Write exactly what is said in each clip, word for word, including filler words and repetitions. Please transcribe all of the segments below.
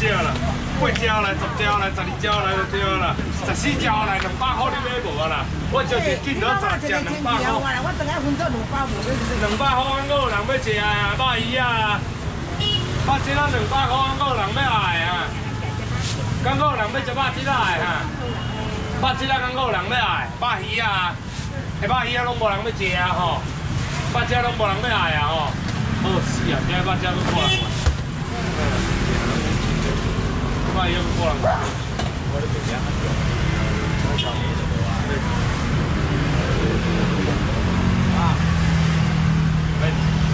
只啦，八只来，十只来，十二只来就对啦，十四只来两百块你买无啦？我就一斤都十只两百块。 我等下分做两百无， 两百块，敢有人要食啊？百鱼啊！百只啊，两百块，敢有人要爱啊？敢有人要食百只啊？哈！百只啊，敢有人要爱？百鱼啊！下百鱼啊，拢无人要食啊吼！百只拢无人要爱啊吼！好死啊！今百只都无人爱。百鱼都无人爱。我咧做啥？我炒面就无啊。啊！哎。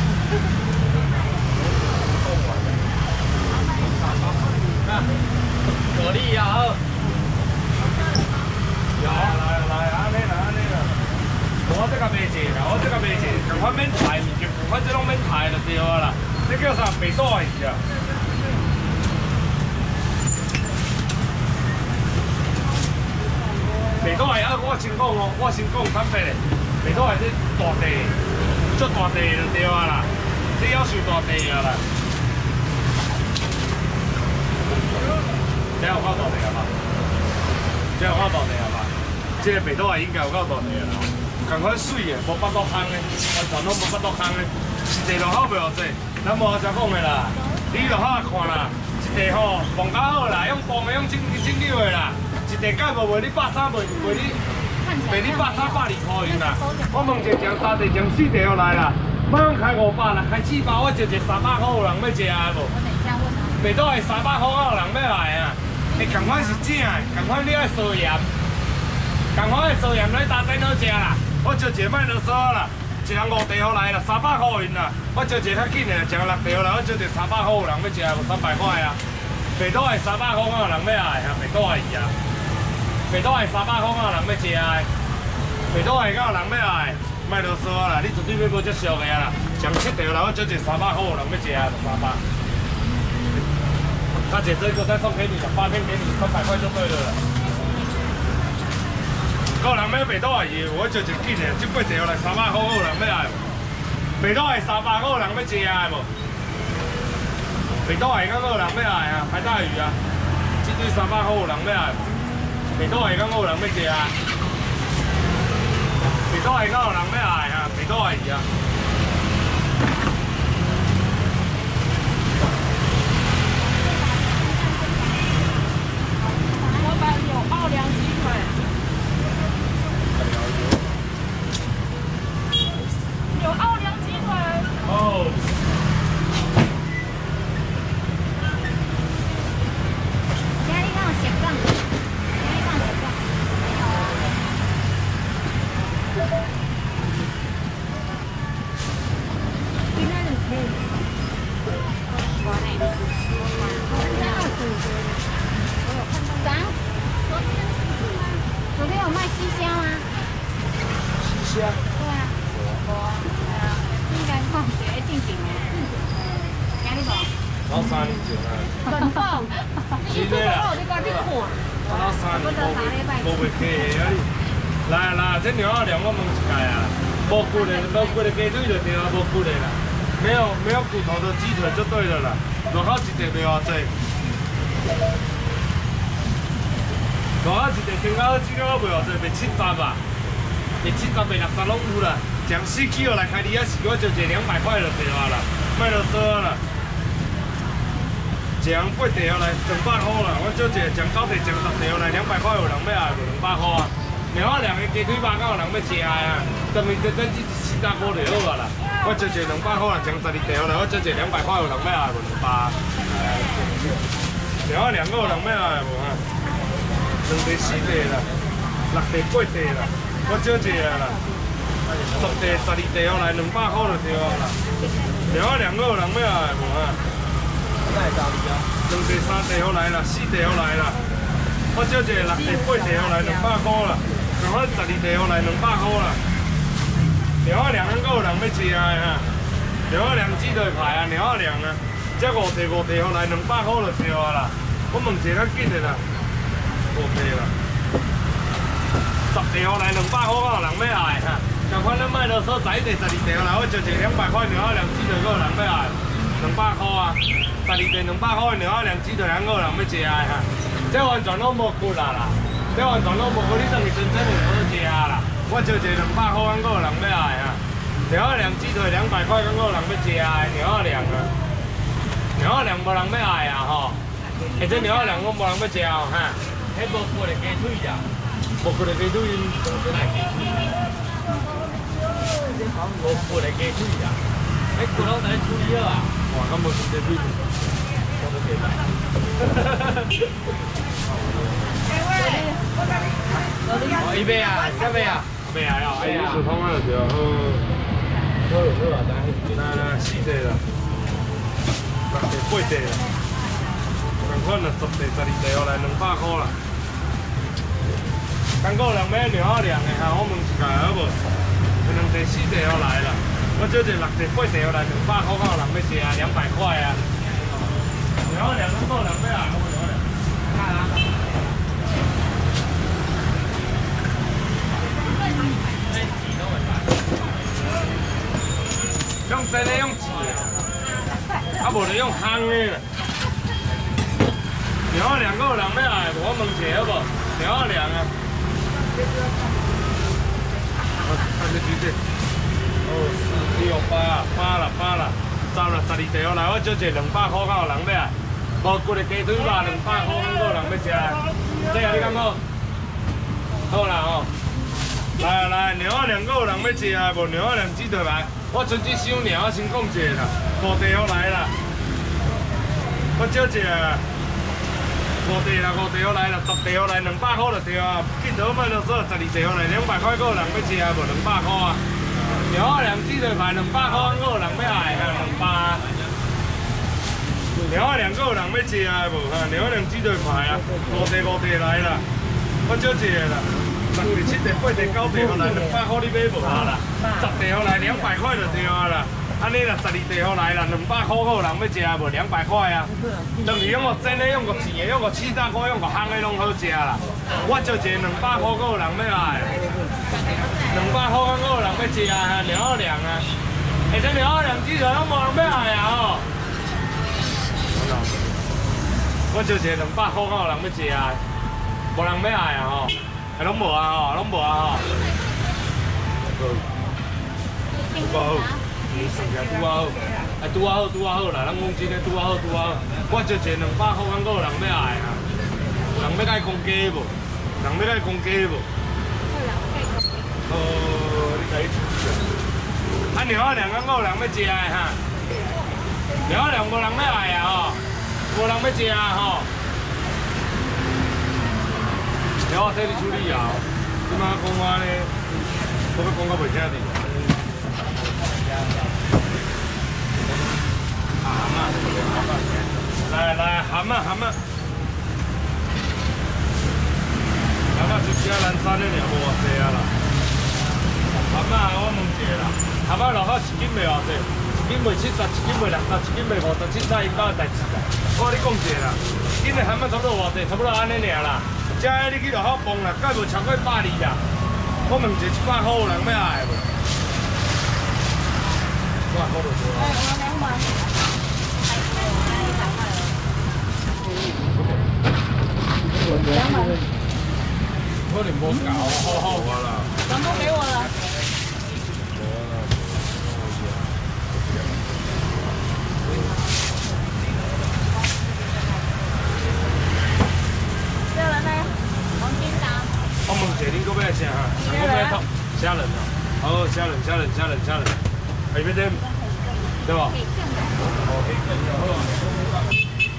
啊！蛤蜊啊！好。有来来，安尼啦，安尼啦。我这个袂济啦，我这个袂济，赶快免抬，就赶快这拢免抬就对啊啦。这叫啥？白带鱼啊！白带鱼啊！我先讲哦，我先讲坦白嘞，白带鱼这大地，足大地就对啊啦，这要求大地啊啦。这有够大地啊嘛？这有够大地啊嘛？这个白带鱼应该有够大地啊啦。赶快水的，无巴肚空的，完全拢无巴肚空的，一地就好袂偌济。咱无啥讲的啦，你就好看啦，一地吼放较好啦，用放的用整整溜的啦，一地价无卖你百三，卖卖你卖你百三百二块银啦。我问一个将三地将四地要来啦，莫讲开五百啦，开四百我就一三百块有人要食的无？白带的三百块有人要来啊！会同款是正的，同款你爱烧盐，同款爱烧盐你打电好食啦。我招一个卖啰嗦啦，一人五地好来啦，三百块银啦。我招一个较紧的，一人六地好来，我招一个三百块有人要食无？三百块啊！白带的三百块有人要爱啊，白带鱼啊！白带的三百块有人要食的，白带的敢有人要爱？卖啰嗦啦，你绝对要无这俗的啦。上七条啦，我招一个三百块有人要食的，三百。大姐，这个再送给你了，八片给你，三百块就对了啦。有人要白带鱼，我就一斤的，这八条来三百块，有人要爱无？白带鱼三百块，有人要食的无？白带鱼敢有人要爱啊？海带鱼啊，这对三百块有人要爱无？白带鱼敢有人要食啊？白带鱼敢有人要爱啊？白带鱼啊！ 老板有奥良鸡腿。有奥良鸡腿。 哦。 今日敢有食港？今日敢有食港？今仔日可以。我呢？我看到我有看到。啥？昨天有卖西虾吗？ 西虾。 对啊。无啊。对啊。应该放学进行的。今日无。 老三年前啊。 冷冻。 真的啦。 你赶紧看。 老三年无无袂客气啊你。来来，这牛肉凉我问一下啊，无骨的，无骨的鸡腿就对了，无骨的啦，没有没有骨头的鸡腿就对了啦，落口一地袂偌济。落口一地听到这个袂偌济，卖七十啊，卖七十卖六十拢有啦。将四起落来开二啊四，我就一两百块就对啊啦，卖啰嗦啦。将八条来两百块啦，我做一个将九地将十条来两百块有人要爱无？两百块啊！然后两个鸡腿肉敢有人要食啊？当然这等这四十块就好啊啦。我做一个两百块啦，将十二条来，我做一个两百块有人要爱无？两百。然后两个有人要爱无哈？两地四地啦，六地八地啦，我做一个啦。十地十二条来两百块就对啊啦。然后两个有人要爱无哈？两地三地好来啦，四地好来啦。我少一个六地八地好来两百块啦，然后十二地好来两百块啦。然后两个有人要食的哈，然后两鸡腿排啊，然后两啊，这五地五地好来两百块就对啊啦。我问一个较紧的啦，五地啦，十地好来两百块，有人要爱哈。同款咱卖啰嗦，十一地十二地好来，我就一个两百块，然后两鸡腿有人要爱。 两百块啊，十二块两百块的鸟仔粮鸡腿，还有人要食的哈。这完全拢无骨啦啦，这完全拢无骨，你当去真正就好食啦。我招一个两百块，还有人要来哈。鸟仔粮鸡腿两百块，还有人要食的鸟仔粮啊。鸟仔粮无人要爱啊吼，而且鸟仔粮我无人要食哦哈。迄无骨的鸡腿呀，无骨的鸡腿，无骨的鸡腿呀，迄骨拢在处理好啊。哇，咁无时间处理，我都记得。哦，一杯啊，一杯啊，杯啊要，哎呀，普通啊就好，好好啊，来来四块啦。六地八地啦，同款啦，十地、十二地下来两百块啦。刚果人买鸟仔粮的哈，我问一下好无？两地四地下来啦，我招一六地八地下来两百块，有人要食啊，两百块啊。鸟仔粮都够人要来，我鸟仔粮。看啊。用真的用挤的。啊，无就用烘的啦。鸟仔粮个有人要来，我问一下好无？鸟仔粮啊。我看这几只。哦，四六八八啦八啦，十啦十二地下来，我招一个两百块，敢有人要来？无骨的鸡腿肉两百块，敢有人要食？这样你敢好？好啦吼。来来，鸟仔粮个有人要食啊？无鸟仔粮鸡腿排。我剩一箱尔，我先讲一下啦，五地下来啦，我招一个五地啦，五地下来啦，十地下来两百块就对啊，记得买就说十二地下来两百块，个人要食无两百块啊。鸟仔粮鸡腿排两百块，个人要爱啊两百。鸟仔粮个人要食啊无哈？鸟仔粮鸡腿排啊，五地五地来啦，我招一个啦。六地、七地、八地、九地下来两百块，你买无啊啦？十地下来两百块就对啊啦。安尼啦，十二地下来啦，两百块个人要食无？两百块啊。等于用个蒸的、用个煎的、用个气炸锅、用个烘的拢好食啦。我招一个两百块个人要来，两百块个人要食啊，鸟仔粮啊。而且鸟仔粮鸡腿拢无人要来啊吼。我招一个两百块个人要食啊，无人要来啊吼。哎，拢无啊吼，拢无啊吼。拄好，嗯，剩下拄好，哎，拄好拄好啦，咱讲真诶，拄好拄好。我招一个两百块，敢有人要来啊？人要甲伊公鸡无？人要甲伊公鸡无？哦，你甲伊出去啊？啊，鸟仔粮敢有人要食诶哈？鸟仔粮无人要来啊吼，无人要食啊吼。了，我替你处理啊！即摆讲我呢，我要讲到袂听哩。蛤蟆，来来，蛤蟆蛤蟆，蛤蟆就只咱山的尔，无偌济啊啦。蛤蟆我问一下啦，蛤蟆落口一斤卖偌济？一斤卖七十，一斤卖六十，一斤卖五十，凊彩因家代志啦。我甲你讲一下啦，一斤的蛤蟆差不多偌济？差不多安尼尔啦。这你去落口磅啦，该无超过百二啦。我问一一百块有人要来无？一百块就多啦。 两百。 可能无够，好好我啦。 全部给我了。这人呢？黄金达。 我问一下，恁搁要啥哈？我要套虾仁啊。好，虾仁，虾仁，虾仁，虾仁。还要点，对吧？哦，可以可以，好。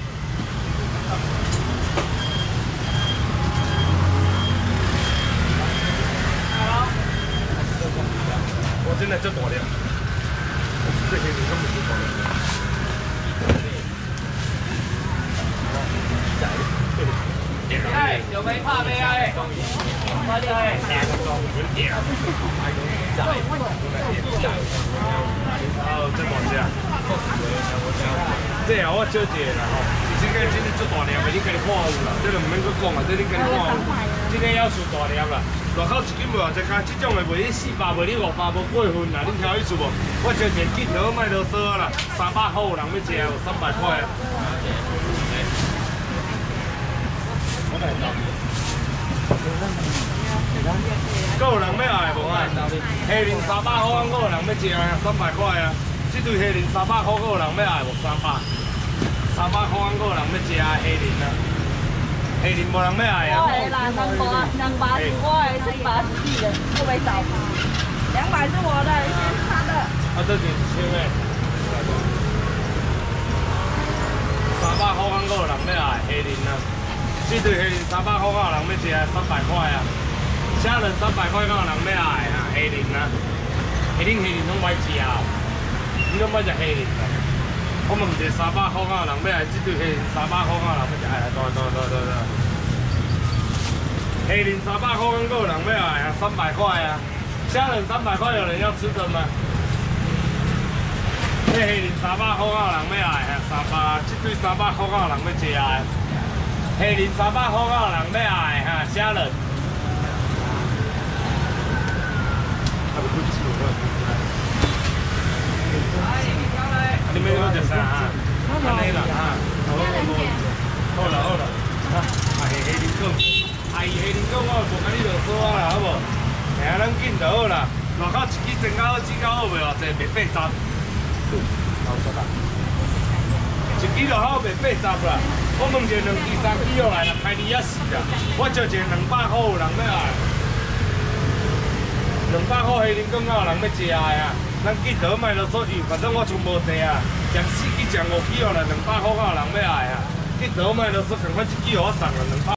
我真的真大量，这些你根本就大量。哎，有没怕没哎？快点哎！哦，真大只。 这啊，我少一个啦吼。这个真是足大粒的，你家己看有啦，这个唔免搁讲啊，这你家己看有。这个要算大粒啦，外口一斤卖偌济价，这种的卖你四百，卖你五百，无过分啦，恁挑意思无？我招一个镜头卖啰嗦啦，三百块有人要食，有三百块啊。我来找。搁有人要爱无啊？虾仁三百块，搁有人要食啊，三百块啊。这对虾仁三百块，搁有人要爱无？三百。三百块，搁有人要食虾仁啊。虾仁无人要爱啊。 我的啦，两百，两百是我的，这百是你的，我没找。两百是我的，先是他的。 啊，这就是一千的。三百块，搁有人要爱虾仁啊。这对虾仁三百块，搁有人要食三百块啊。虾仁三百块，搁有人要爱啊，虾仁啊。虾仁虾仁拢歹食哦，你拢歹食虾仁啊？我问一三百块，敢有人要爱？这对虾仁三百块，敢有人要食？哎，对对对对对。虾仁三百块，敢有人要爱啊？三百块啊。虾仁三百块，有人要吃的吗？这虾仁三百块，敢有人要爱啊？三百，这对三百块，敢有人要食啊？虾仁三百块，敢有人要爱哈？虾仁。你们要食啥啊？安尼啦哈，好啦好啦好啦，啊，啊虾仁粿，啊伊虾仁粿我无甲你啰嗦啊啦，好无？吓，咱紧就好啦。外口一支蒸饺煮到好袂偌济，卖八十。好错啦。一支就好卖八十啦。我问一个两支三支落来啦，开二啊四啦。我招一个两百块有人要爱。两百块虾仁粿敢有人要食的啊？咱记得卖啰嗦伊，反正我剩无济啊。食四支、食五支落来，两百块敢有人要爱啊？记得卖啰嗦，共款一支互我送了两百。